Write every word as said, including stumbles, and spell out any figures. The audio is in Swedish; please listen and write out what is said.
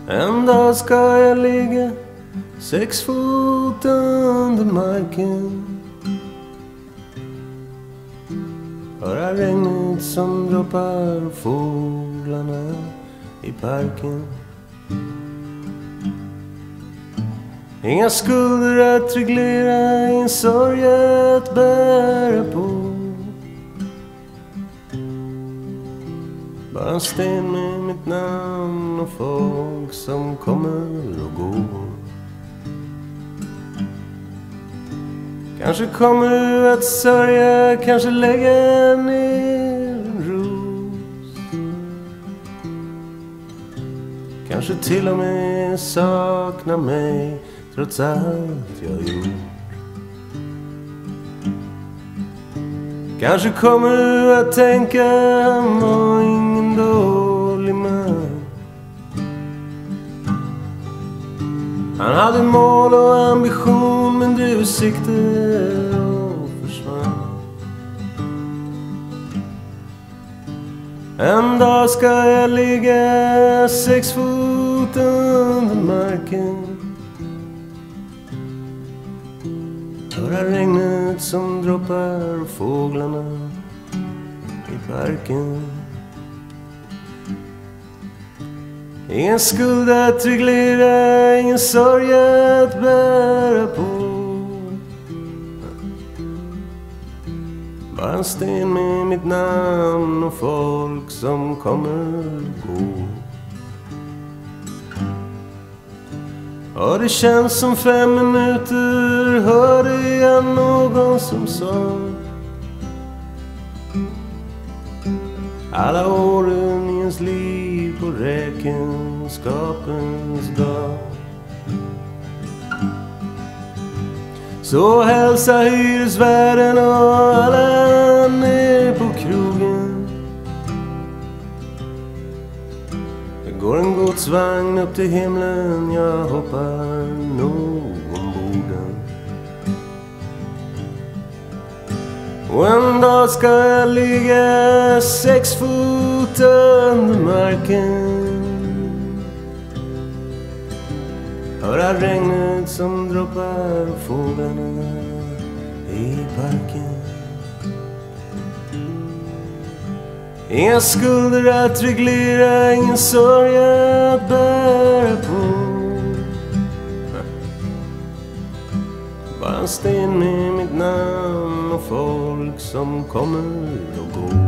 En dag ska jag ligga sex fot under marken, höra regnet som droppar fåglarna i parken. Inga skulder att reglera, ingen sorg att bära på. Bara en sten med mitt namn och folk som kommer och går. Kanske kommer du att sörja, kanske lägga ner en ros. Kanske till och med sakna mig trots allt jag gjort. Kanske kommer du att tänka, han var ingen dålig man. Han hade mål och ambition, men du siktade och försvann. En dag ska jag ligga sex fot under marken, höra regnet som droppar fåglarna i parken. Ingen skuld att reglera, ingen sorg att bära på. Bara en sten med mitt namn och folk som kommer och går. Och det känns som fem minuter, hörde jag någon som sa: alla åren i ens liv på räkenskapens dag. Så hälsa hyresvärden och alla ner på krogen. Det går en godsvagn upp till himlen, jag hoppar nog ombord den. Och en dag ska jag ligga sex fot under marken, höra regnet som droppar fåglarna i parken. Inga skulder att reglera, ingen sorg att bära på. Bara en sten med mitt namn och folk som kommer och går.